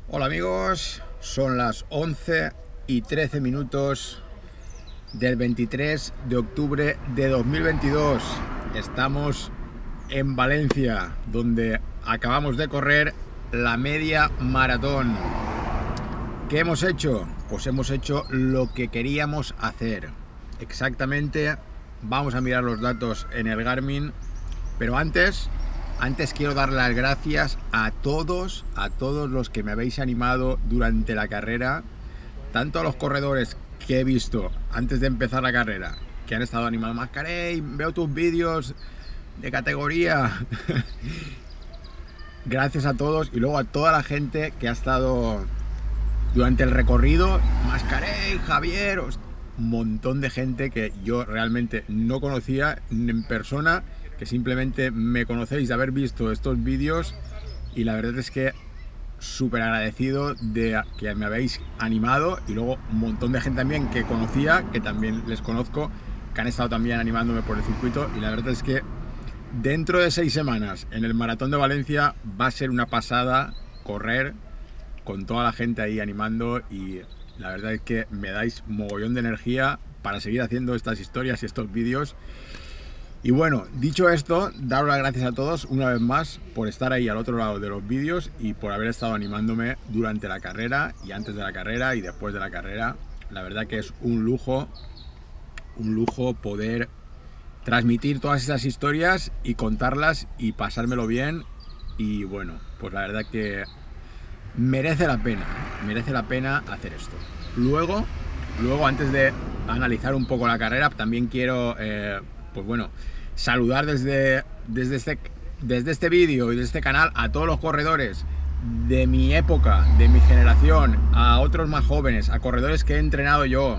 Hola amigos, son las 11:13 del 23 de octubre de 2022. Estamos en Valencia, donde acabamos de correr la media maratón. ¿Qué hemos hecho? Pues hemos hecho lo que queríamos hacer. Exactamente, vamos a mirar los datos en el Garmin, pero antes quiero dar las gracias a todos los que me habéis animado durante la carrera, tanto a los corredores que he visto antes de empezar la carrera, que han estado animando más, Carey, veo tus vídeos de categoría. Gracias a todos, y luego a toda la gente que ha estado durante el recorrido, Mascarey, Javier, un montón de gente que yo realmente no conocía en persona, que simplemente me conocéis de haber visto estos vídeos, y la verdad es que súper agradecido de que me habéis animado, y luego un montón de gente también que conocía, que también les conozco, que han estado también animándome por el circuito, y la verdad es que dentro de 6 semanas en el Maratón de Valencia va a ser una pasada correr con toda la gente ahí animando, y la verdad es que me dais mogollón de energía para seguir haciendo estas historias y estos vídeos. Y bueno, dicho esto, daros las gracias a todos una vez más por estar ahí al otro lado de los vídeos y por haber estado animándome durante la carrera y antes de la carrera y después de la carrera. La verdad que es un lujo poder transmitir todas estas historias y contarlas y pasármelo bien. Y bueno, pues la verdad que merece la pena hacer esto. Luego antes de analizar un poco la carrera, también quiero pues bueno, saludar desde este vídeo y desde este canal a todos los corredores de mi época, de mi generación, a otros más jóvenes, a corredores que he entrenado yo,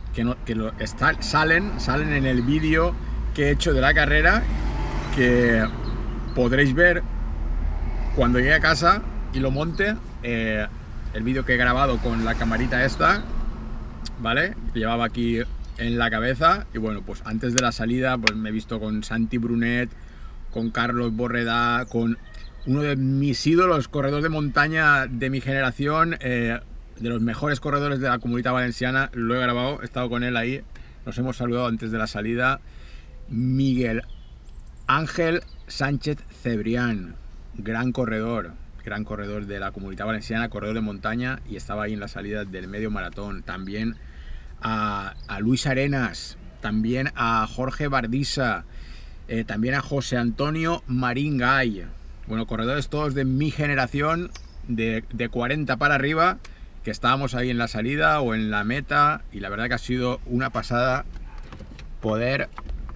salen en el vídeo que he hecho de la carrera, que podréis ver cuando llegue a casa y lo monte, el vídeo que he grabado con la camarita esta, ¿vale? Que llevaba aquí en la cabeza. Y bueno, pues antes de la salida pues me he visto con Santi Brunet, con Carlos Borredà, con uno de mis ídolos, corredor de montaña de mi generación, de los mejores corredores de la Comunitat Valenciana. Lo he grabado, he estado con él ahí, nos hemos saludado antes de la salida. Miguel Ángel Sánchez Cebrián, gran corredor de la Comunitat Valenciana, corredor de montaña, y estaba ahí en la salida del medio maratón. También a Luis Arenas, también a Jorge Bardisa, también a José Antonio Marín Gay. Bueno, corredores todos de mi generación, de 40 para arriba, que estábamos ahí en la salida o en la meta, y la verdad que ha sido una pasada poder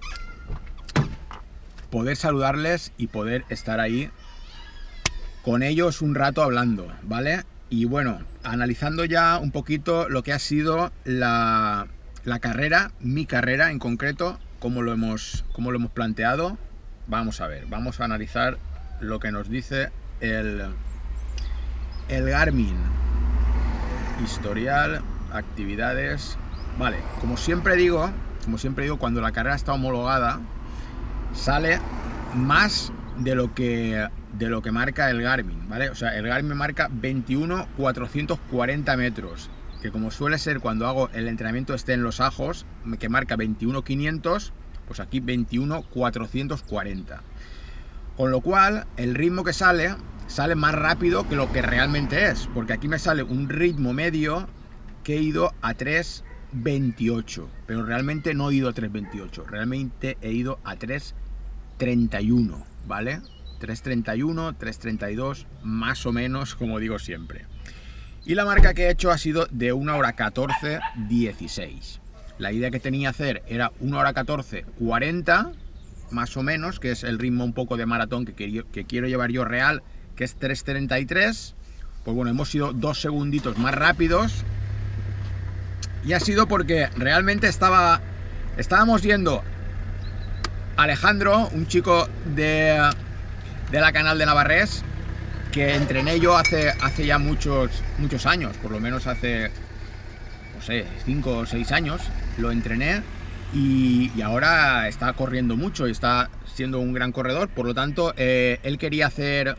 saludarles y poder estar ahí con ellos un rato hablando, ¿vale? Y bueno, analizando ya un poquito lo que ha sido la carrera, mi carrera en concreto, cómo lo hemos planteado. Vamos a ver, vamos a analizar lo que nos dice el Garmin. Historial, actividades. Vale, como siempre digo, cuando la carrera está homologada, sale más de lo que marca el Garmin, ¿vale? O sea, el Garmin marca 21.440 metros, que como suele ser cuando hago el entrenamiento en Los Ajos, que marca 21.500, pues aquí 21.440. Con lo cual, el ritmo que sale más rápido que lo que realmente es, porque aquí me sale un ritmo medio que he ido a 3.28, pero realmente no he ido a 3.28, realmente he ido a 3.31, ¿vale? 3.31, 3.32, más o menos, como digo siempre. Y la marca que he hecho ha sido de 1 hora 14:16. La idea que tenía hacer era 1 hora 14:40, más o menos, que es el ritmo un poco de maratón que quiero llevar yo real, que es 3.33. Pues bueno, hemos sido 2 segunditos más rápidos, y ha sido porque realmente estábamos yendo Alejandro, un chico de la Canal de Navarrés, que entrené yo hace ya muchos años, por lo menos hace, no sé, 5 o 6 años, lo entrené, y ahora está corriendo mucho y está siendo un gran corredor. Por lo tanto, él quería hacer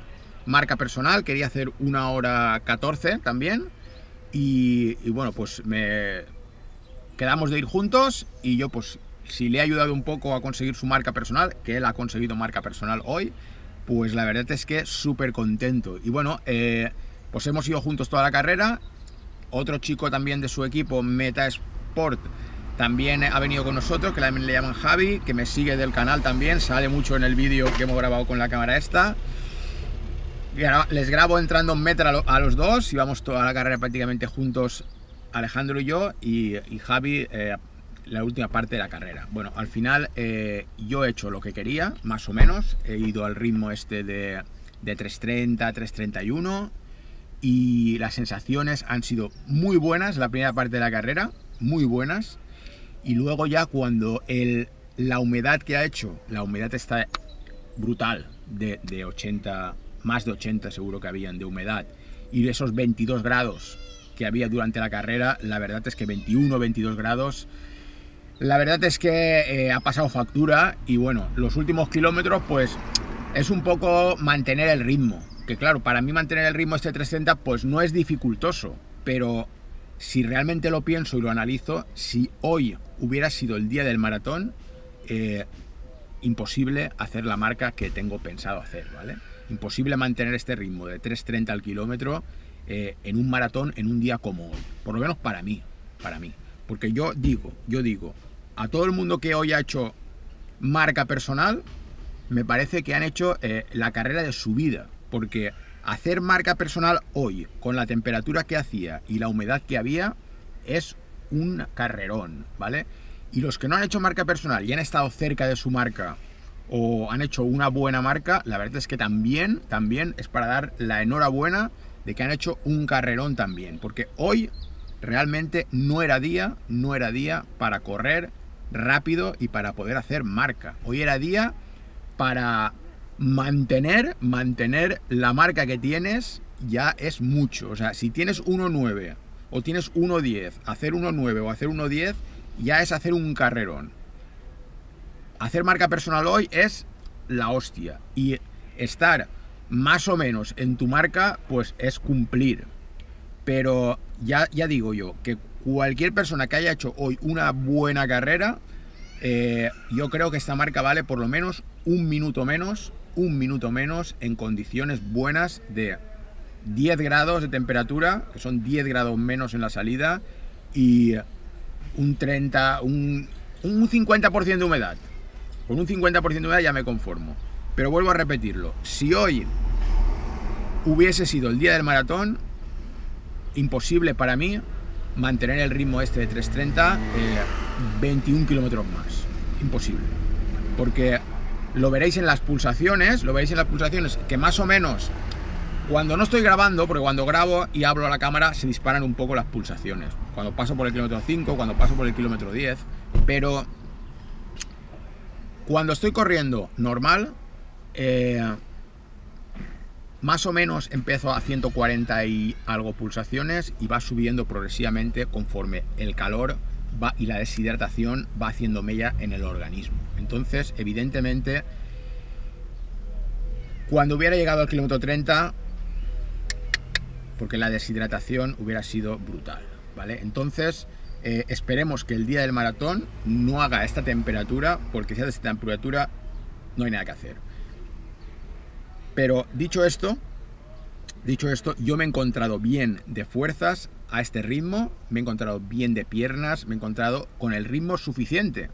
marca personal, quería hacer 1 hora 14 también. Y bueno, pues quedamos de ir juntos y yo pues si le he ayudado un poco a conseguir su marca personal, que él ha conseguido marca personal hoy, pues la verdad es que súper contento. Y bueno, pues hemos ido juntos toda la carrera. Otro chico también de su equipo, Meta Sport, también ha venido con nosotros, que le llaman Javi, que me sigue del canal también, sale mucho en el vídeo que hemos grabado con la cámara esta. Les grabo entrando en meta a los dos y vamos toda la carrera prácticamente juntos, Alejandro y yo, y Javi la última parte de la carrera. Bueno, al final yo he hecho lo que quería, más o menos, he ido al ritmo este de 3:30, 3:31 y las sensaciones han sido muy buenas la primera parte de la carrera, muy buenas, y luego ya cuando la humedad que ha hecho, la humedad está brutal, de 80, más de 80 seguro que habían de humedad, y de esos 22 grados que había durante la carrera, la verdad es que 21, 22 grados, la verdad es que ha pasado factura. Y bueno, los últimos kilómetros pues es un poco mantener el ritmo, que claro, para mí mantener el ritmo este 3:30 pues no es dificultoso, pero si realmente lo pienso y lo analizo, si hoy hubiera sido el día del maratón, imposible hacer la marca que tengo pensado hacer, ¿vale? Imposible mantener este ritmo de 3:30 al kilómetro en un maratón en un día como hoy, por lo menos para mí, porque yo digo, a todo el mundo que hoy ha hecho marca personal, me parece que han hecho la carrera de su vida, porque hacer marca personal hoy, con la temperatura que hacía y la humedad que había, es un carrerón, ¿vale? Y los que no han hecho marca personal y han estado cerca de su marca o han hecho una buena marca, la verdad es que también es para dar la enhorabuena de que han hecho un carrerón también, porque hoy realmente no era día para correr rápido y para poder hacer marca. Hoy era día para mantener la marca que tienes, ya es mucho. O sea, si tienes 1:9 o tienes 1:10, hacer 1:9 o hacer 1:10 ya es hacer un carrerón. Hacer marca personal hoy es la hostia, y estar más o menos en tu marca pues es cumplir. Pero ya digo yo que cualquier persona que haya hecho hoy una buena carrera, yo creo que esta marca vale por lo menos un minuto menos en condiciones buenas de 10 grados de temperatura, que son 10 grados menos en la salida, y un 50% de humedad. Con un 50% de humedad ya me conformo. Pero vuelvo a repetirlo, si hoy hubiese sido el día del maratón, imposible para mí mantener el ritmo este de 3:30 21 kilómetros más. Imposible. Porque lo veréis en las pulsaciones, que más o menos, cuando no estoy grabando, porque cuando grabo y hablo a la cámara se disparan un poco las pulsaciones. Cuando paso por el kilómetro 5, cuando paso por el kilómetro 10, pero cuando estoy corriendo normal, más o menos empiezo a 140 y algo pulsaciones y va subiendo progresivamente conforme el calor va y la deshidratación va haciendo mella en el organismo. Entonces, evidentemente, cuando hubiera llegado al kilómetro 30, porque la deshidratación hubiera sido brutal, ¿vale? Entonces, esperemos que el día del maratón no haga esta temperatura, porque si hace esta temperatura no hay nada que hacer. Pero dicho esto, yo me he encontrado bien de fuerzas a este ritmo, me he encontrado bien de piernas, me he encontrado con el ritmo suficiente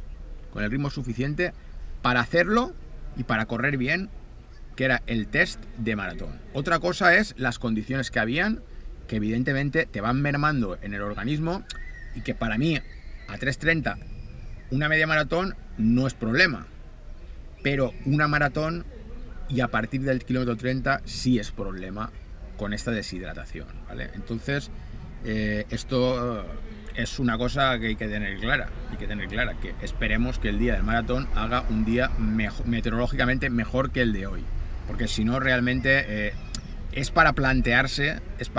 para hacerlo y para correr bien, que era el test de maratón. Otra cosa es las condiciones que habían, que evidentemente te van mermando en el organismo, y que para mí a 3:30 una media maratón no es problema, pero una maratón y a partir del kilómetro 30 sí es problema con esta deshidratación, ¿vale? Entonces esto es una cosa que hay que tener clara, que esperemos que el día del maratón haga un día meteorológicamente mejor que el de hoy, porque si no realmente es para plantearse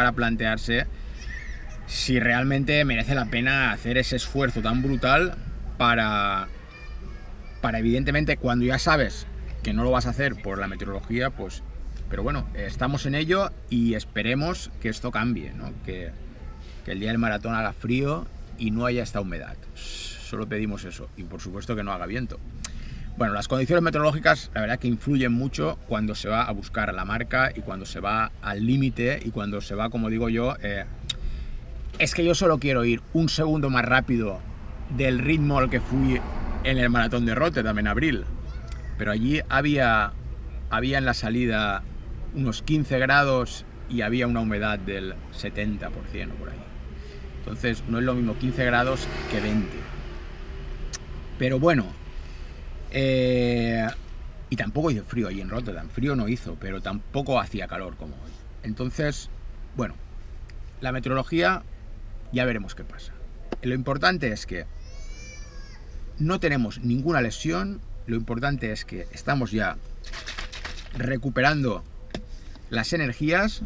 si realmente merece la pena hacer ese esfuerzo tan brutal para evidentemente, cuando ya sabes que no lo vas a hacer por la meteorología, pues Pero bueno, estamos en ello y esperemos que esto cambie, ¿no? Que el día del maratón haga frío y no haya esta humedad. Solo pedimos eso. Y por supuesto que no haga viento. Bueno, las condiciones meteorológicas, la verdad que influyen mucho cuando se va a buscar la marca y cuando se va al límite y cuando se va, como digo yo, es que yo solo quiero ir un segundo más rápido del ritmo al que fui en el maratón de Rotterdam en abril. Pero allí había en la salida unos 15 grados y había una humedad del 70% por ahí. Entonces no es lo mismo 15 grados que 20. Pero bueno, y tampoco hizo frío allí en Rotterdam. Frío no hizo, pero tampoco hacía calor como hoy. Entonces, bueno, la meteorología ya veremos qué pasa. Lo importante es que no tenemos ninguna lesión. Lo importante es que estamos ya recuperando las energías.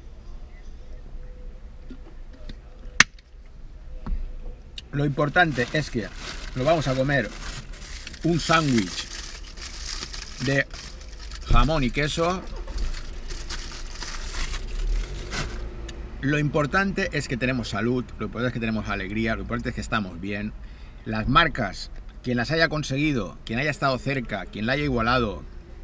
Lo importante es que nos vamos a comer un sándwich de jamón y queso. Lo importante es que tenemos salud, lo importante es que tenemos alegría, lo importante es que estamos bien. Las marcas, quien las haya conseguido, quien haya estado cerca, quien la haya igualado,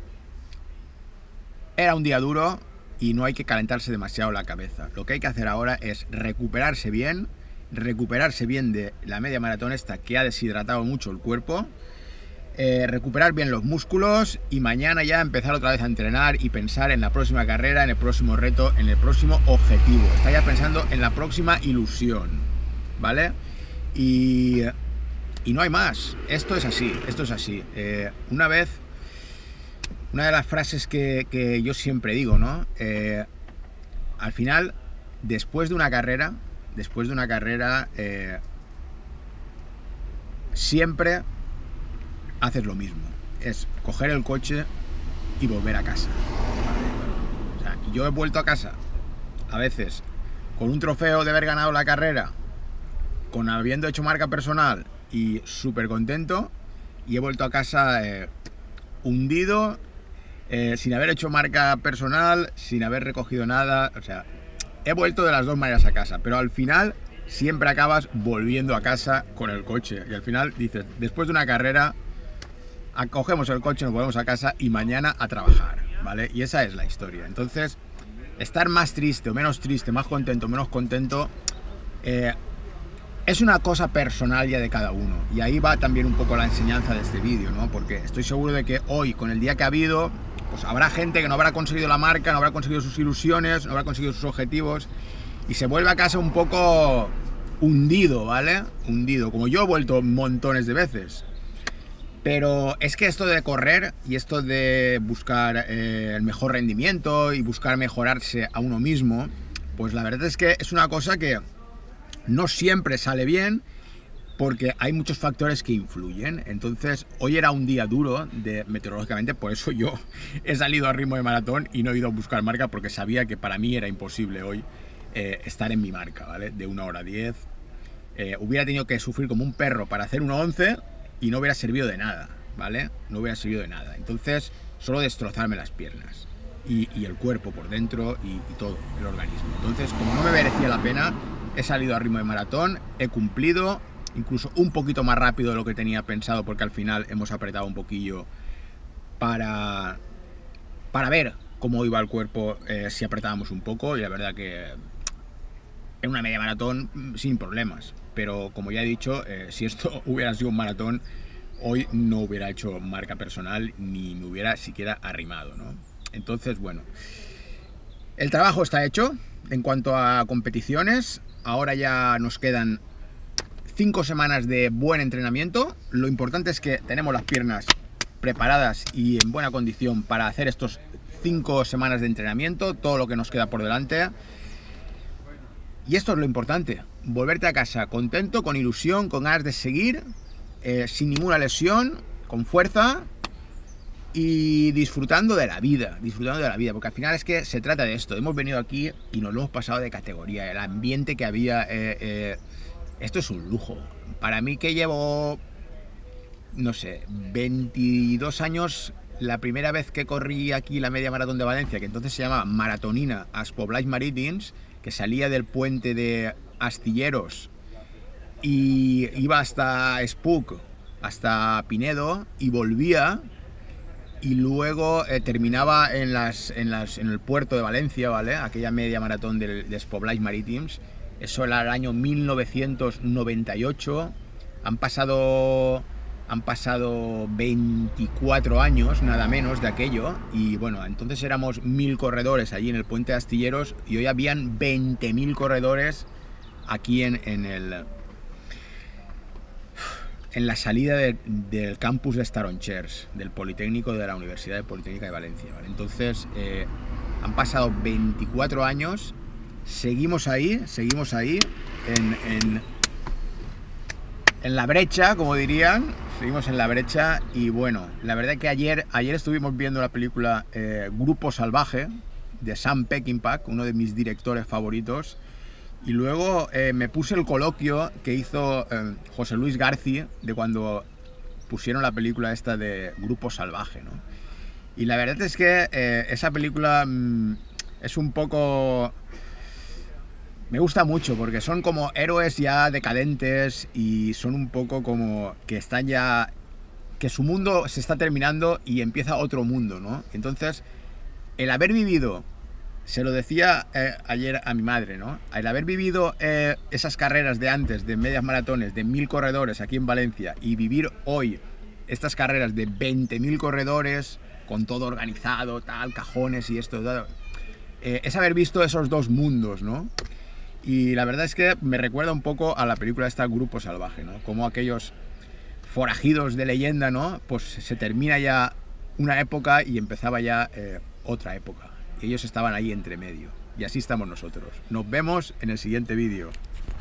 era un día duro y no hay que calentarse demasiado la cabeza. Lo que hay que hacer ahora es recuperarse bien de la media maratón esta que ha deshidratado mucho el cuerpo, recuperar bien los músculos y mañana ya empezar otra vez a entrenar y pensar en la próxima carrera, en el próximo reto, en el próximo objetivo. Está ya pensando en la próxima ilusión, ¿vale? Y no hay más. Esto es así, esto es así. Una de las frases que yo siempre digo, ¿no? Al final, después de una carrera, siempre haces lo mismo. Es coger el coche y volver a casa. O sea, yo he vuelto a casa a veces con un trofeo de haber ganado la carrera, con habiendo hecho marca personal y súper contento, y he vuelto a casa hundido, sin haber hecho marca personal, sin haber recogido nada. O sea, he vuelto de las dos maneras a casa, pero al final siempre acabas volviendo a casa con el coche. Y al final dices, después de una carrera, cogemos el coche, nos volvemos a casa y mañana a trabajar, ¿vale? Y esa es la historia. Entonces, estar más triste o menos triste, más contento o menos contento, es una cosa personal ya de cada uno. Y ahí va también un poco la enseñanza de este vídeo, ¿no? Porque estoy seguro de que hoy, con el día que ha habido, pues habrá gente que no habrá conseguido la marca, no habrá conseguido sus ilusiones, no habrá conseguido sus objetivos y se vuelve a casa un poco hundido, ¿vale? Hundido, como yo he vuelto montones de veces. Pero es que esto de correr y esto de buscar el mejor rendimiento y buscar mejorarse a uno mismo, pues la verdad es que es una cosa que no siempre sale bien porque hay muchos factores que influyen. Entonces, hoy era un día duro meteorológicamente, por eso yo he salido a ritmo de maratón y no he ido a buscar marca porque sabía que para mí era imposible hoy estar en mi marca, ¿vale? De 1 hora 10. Hubiera tenido que sufrir como un perro para hacer 1:11 y no hubiera servido de nada, ¿vale? No hubiera servido de nada. Entonces, solo destrozarme las piernas y el cuerpo por dentro y todo, el organismo. Entonces, como no me merecía la pena, he salido a ritmo de maratón, he cumplido, incluso un poquito más rápido de lo que tenía pensado, porque al final hemos apretado un poquillo para ver cómo iba el cuerpo si apretábamos un poco, y la verdad que en una media maratón sin problemas. Pero como ya he dicho, si esto hubiera sido un maratón, hoy no hubiera hecho marca personal ni me hubiera siquiera arrimado, ¿no? Entonces, bueno, el trabajo está hecho en cuanto a competiciones. Ahora ya nos quedan 5 semanas de buen entrenamiento. Lo importante es que tenemos las piernas preparadas y en buena condición para hacer estos 5 semanas de entrenamiento, todo lo que nos queda por delante. Y esto es lo importante, volverte a casa contento, con ilusión, con ganas de seguir, sin ninguna lesión, con fuerza y disfrutando de la vida, porque al final es que se trata de esto. Hemos venido aquí y nos lo hemos pasado de categoría, el ambiente que había, esto es un lujo. Para mí, que llevo, no sé, 22 años la primera vez que corrí aquí la media maratón de Valencia, que entonces se llama Maratonina als Poblats Marítims, que salía del puente de Astilleros y iba hasta Espuc, hasta Pinedo, y volvía, y luego terminaba en el puerto de Valencia, ¿vale? Aquella media maratón dels Poblats Marítims. Eso era el año 1998. Han pasado 24 años, nada menos, de aquello. Y bueno, entonces éramos 1000 corredores allí en el puente de Astilleros, y hoy habían 20.000 corredores aquí en la salida del campus de Staronchers, del Politécnico, de la Universidad Politécnica de Valencia, ¿vale? Entonces, han pasado 24 años, seguimos ahí en la brecha, como dirían, seguimos en la brecha. Y bueno, la verdad que ayer estuvimos viendo la película Grupo Salvaje, de Sam Peckinpah, uno de mis directores favoritos. Y luego me puse el coloquio que hizo José Luis García de cuando pusieron la película esta de Grupo Salvaje, ¿no? Y la verdad es que esa película es un poco... Me gusta mucho porque son como héroes ya decadentes, y son un poco como que están ya... que su mundo se está terminando y empieza otro mundo, ¿no? Entonces, el haber vivido... Se lo decía ayer a mi madre, ¿no? El haber vivido esas carreras de antes, de medias maratones, de 1000 corredores aquí en Valencia, y vivir hoy estas carreras de 20.000 corredores, con todo organizado, tal, cajones y esto, tal, es haber visto esos dos mundos, ¿no? Y la verdad es que me recuerda un poco a la película esta Grupo Salvaje, ¿no? Como aquellos forajidos de leyenda, ¿no? Pues se termina ya una época y empezaba ya otra época. Ellos estaban ahí entre medio. Y así estamos nosotros. Nos vemos en el siguiente vídeo.